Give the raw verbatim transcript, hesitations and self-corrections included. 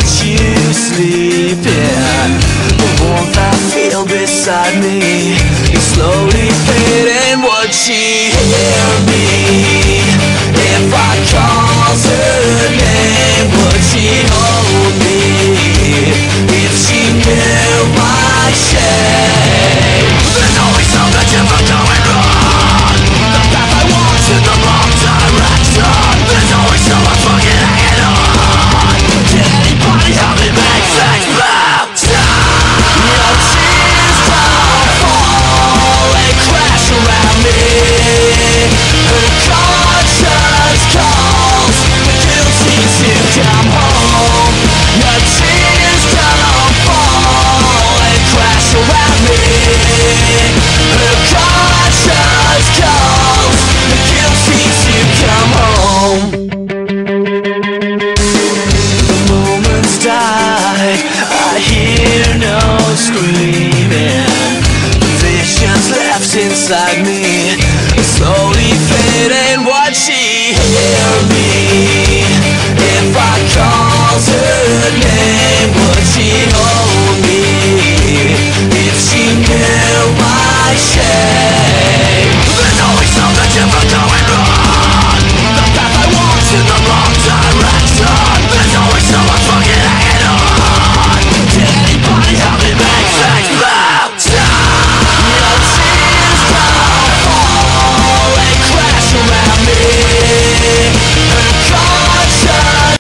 you sleeping. The warmth I feel beside me is slowly fading. Would she hear me if I called her name? Would she hold me if she knew my shame? There's always something different going wrong. The path I walk's in the wrong direction. There's always someone fucking hanging on. Can anybody help me make things better? Your tears don't fall and crash around me. Her conscience calls the guilty to come home. Your tears don't fall and crash around me. Her conscience calls the guilty to come home. The moment's died, I hear no screaming. Visions left inside me.